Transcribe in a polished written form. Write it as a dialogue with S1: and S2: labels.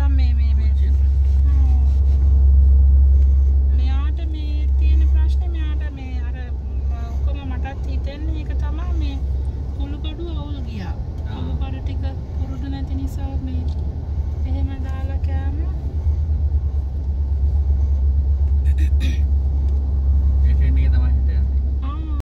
S1: නිකන් මේ මෙයාට මේ තියෙන ප්‍රශ්නේ මෙයාට මේ අර ඔක්කොම මටත් හිතෙන්නේ ඒක තමයි මේ කුළුගඩු අවුල් ගියා. කුළුගඩු ටික පුරුදු නැති නිසා මේ එහෙම දාලා කෑම